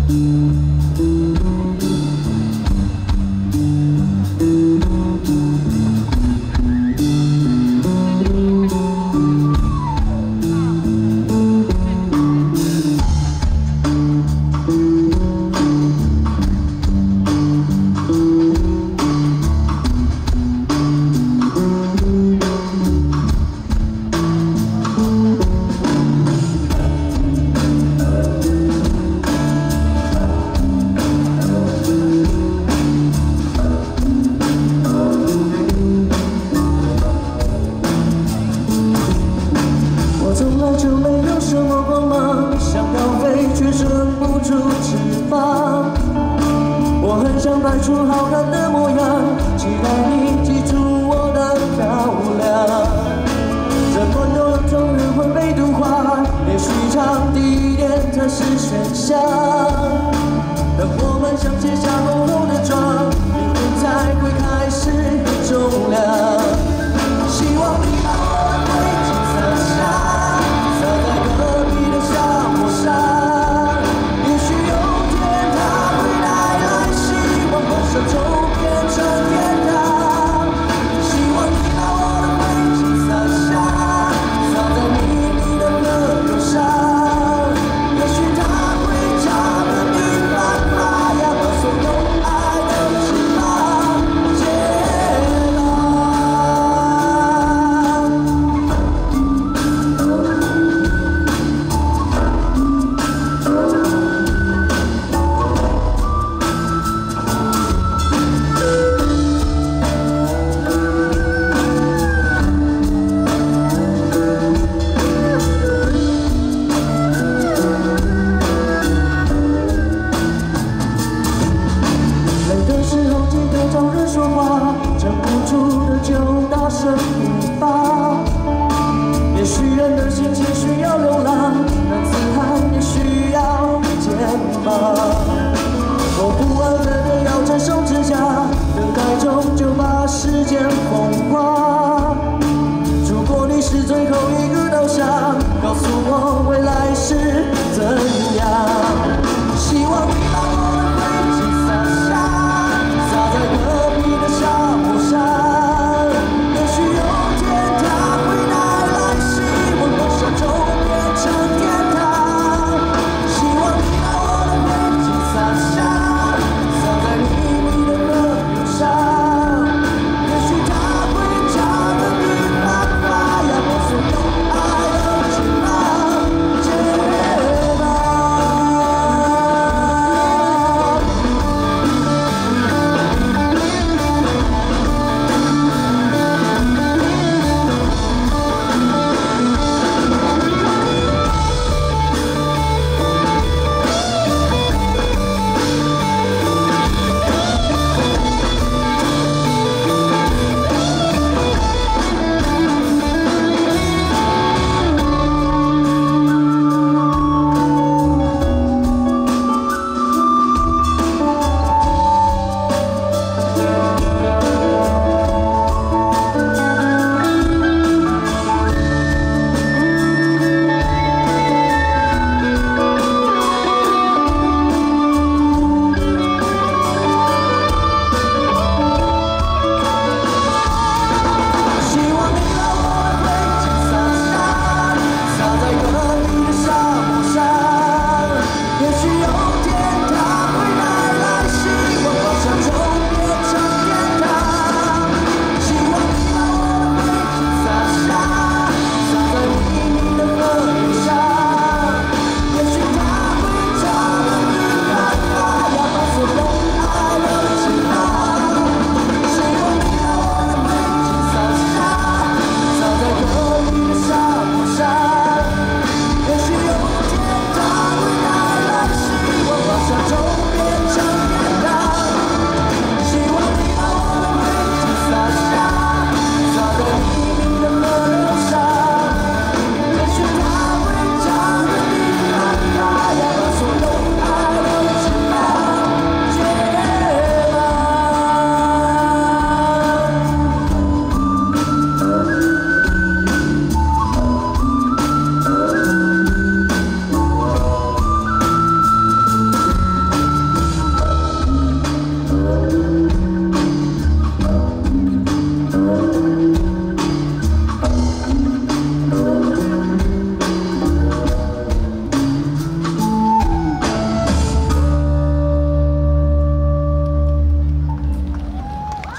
摆出好看的模样，期待你记住我的漂亮。这段游乐中人会被度化，也许场地点才是选项。当我们想卸下厚厚的妆，灵魂才会开始有重量。希望你把我的灰烬撒下，撒在隔壁的沙漠上。 这就变成天堂。希望你把我的灰烬撒下，撒在秘密的河流上。也许它会长得比繁华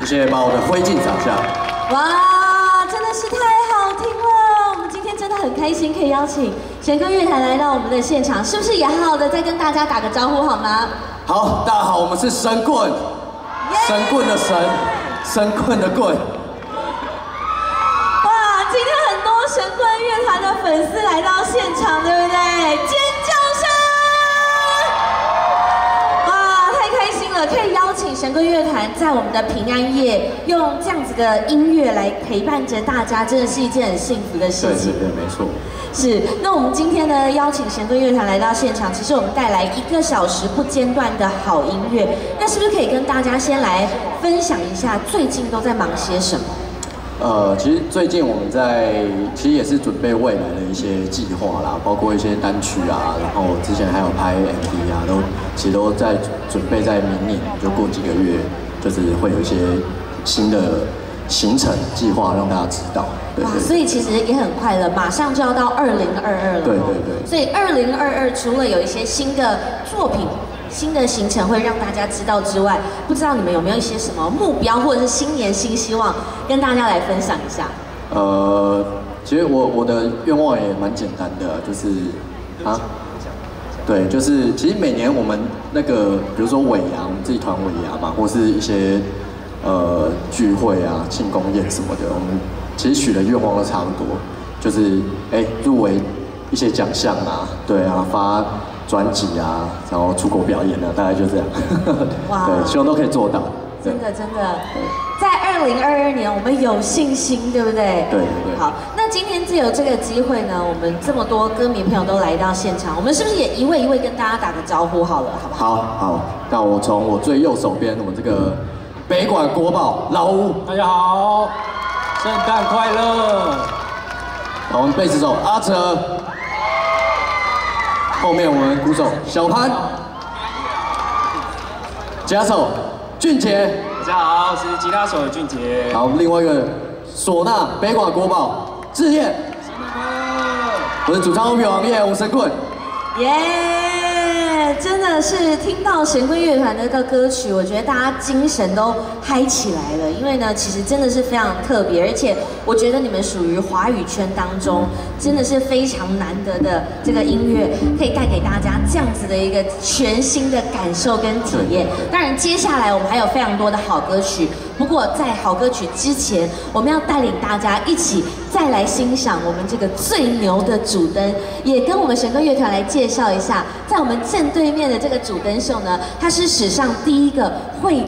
谢谢把我的灰烬撒下。 哇，真的是太好听了！我们今天真的很开心，可以邀请弦歌乐团来到我们的现场，是不是也好好的再跟大家打个招呼好吗？ 好，大家好，我们是神棍，神棍的神，神棍的棍。 哇，今天很多神棍乐团的粉丝来到现场，对不对？尖叫声！哇，太开心了，可以邀请神棍乐团在我们的平安夜用这样子的音乐来陪伴着大家，真的是一件很幸福的事情。 对，没错。 是，那我们今天呢邀请弦歌乐团来到现场，其实我们带来1个小时不间断的好音乐。那是不是可以跟大家先来分享一下最近都在忙些什么？ 其实最近我们其实也是准备未来的一些计划啦，包括一些单曲啊，然后之前还有拍 MV 啊，其实都在准备，在明年就过几个月，就是会有一些新的行程计划让大家知道。 哇，所以其实也很快了，马上就要到2022了。 对。 所以2022除了有一些新的作品、新的行程会让大家知道之外，不知道你们有没有一些什么目标或者是新年新希望，跟大家来分享一下？ 其实我的愿望也蛮简单的，就是对，就是其实每年我们那个，比如说尾牙，我们自己团尾牙嘛，或是一些聚会啊、庆功宴什么的，我们其实许的愿望都差不多，就是入围一些奖项啊，对啊，发专辑啊，然后出国表演啊，大概就这样。哇！对，希望都可以做到。 真的，在2022年我们有信心，对不对？ 对。 好，那今天只有这个机会呢，我们这么多歌迷朋友都来到现场，我们是不是也一位一位跟大家打个招呼好了，好不好？ 好，那我从我最右手边，我们这个北管国宝老吴， 大家好，圣诞快乐！ 好，我们贝斯手阿哲，后面我们鼓手小潘，吉他手俊杰， 大家好，我是吉他手俊杰。 好，另外一个唢呐北管国宝志彦， 圣诞快乐！ 我是主唱欧比王耶，我神棍。 真的是听到弦棍乐团的这个歌曲，我觉得大家精神都嗨起来了。因为呢，其实真的是非常特别，而且我觉得你们属于华语圈当中真的是非常难得的这个音乐，可以带给大家这样子的一个全新的感受跟体验。当然，接下来我们还有非常多的好歌曲。不过在好歌曲之前，我们要带领大家一起再来欣赏我们这个最牛的主灯，也跟我们弦歌乐团来介绍一下，在我们正对面的这个主灯秀呢，它是史上第一个会